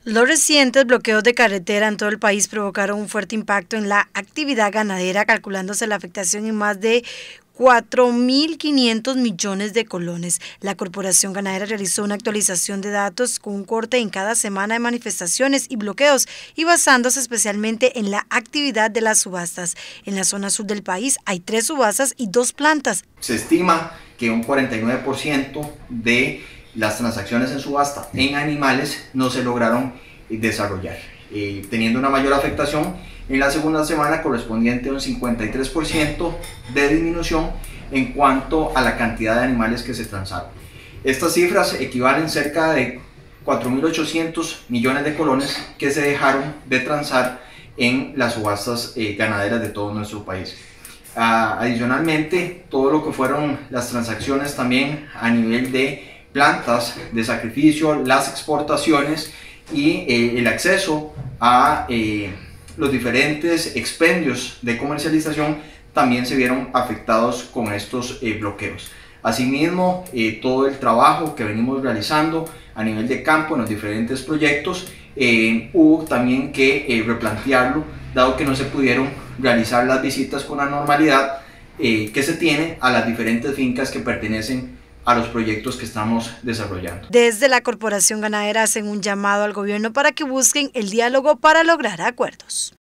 Los recientes bloqueos de carretera en todo el país provocaron un fuerte impacto en la actividad ganadera, calculándose la afectación en más de 4.500 millones de colones. La Corporación Ganadera realizó una actualización de datos con un corte en cada semana de manifestaciones y bloqueos y basándose especialmente en la actividad de las subastas. En la zona sur del país hay 3 subastas y 2 plantas. Se estima que un 49% de las transacciones en subasta en animales no se lograron desarrollar, teniendo una mayor afectación en la segunda semana correspondiente a un 53% de disminución en cuanto a la cantidad de animales que se transaron. Estas cifras equivalen cerca de 4.800 millones de colones que se dejaron de transar en las subastas ganaderas de todo nuestro país. Adicionalmente, todo lo que fueron las transacciones también a nivel de plantas de sacrificio, las exportaciones y el acceso a los diferentes expendios de comercialización también se vieron afectados con estos bloqueos. Asimismo, todo el trabajo que venimos realizando a nivel de campo en los diferentes proyectos, hubo también que replantearlo, dado que no se pudieron realizar las visitas con la normalidad que se tiene a las diferentes fincas que pertenecen a los proyectos que estamos desarrollando. Desde la Corporación Ganadera hacen un llamado al gobierno para que busquen el diálogo para lograr acuerdos.